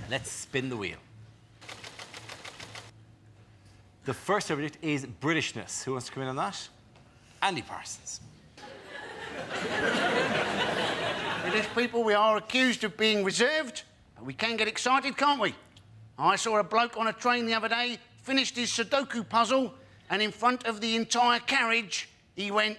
let's spin the wheel. The first verdict is Britishness. Who wants to come in on that? Andy Parsons. British people, we are accused of being reserved, but we can get excited, can't we? I saw a bloke on a train the other day, finished his Sudoku puzzle, and in front of the entire carriage, he went...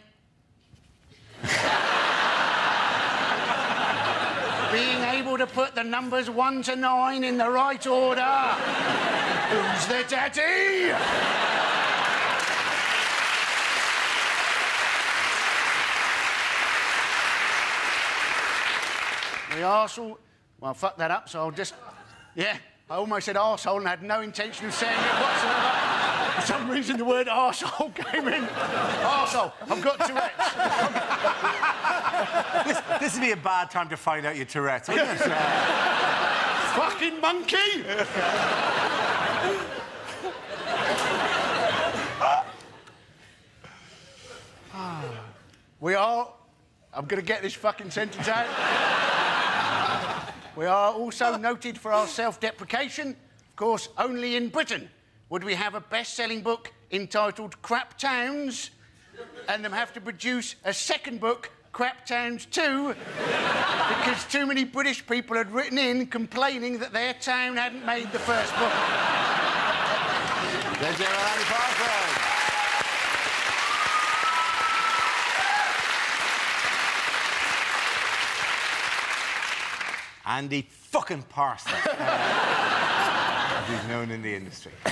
Being able to put the numbers 1 to 9 in the right order. Who's the daddy? The arsehole... Well, fuck that up, so I'll just... Yeah, I almost said arsehole and had no intention of saying it whatsoever. For some reason, the word arsehole came in. Arsehole. I've got Tourette's. This would be a bad time to find out your Tourette's, wouldn't it? Fucking monkey! We are... I'm going to get this fucking sentence out. We are also noted for our self-deprecation. Of course, only in Britain would we have a best-selling book entitled Crap Towns and them have to produce a second book, Crap Towns 2, because too many British people had written in complaining that their town hadn't made the first book. There's Andy Parsons. Andy fucking Parsons, as he's known in the industry.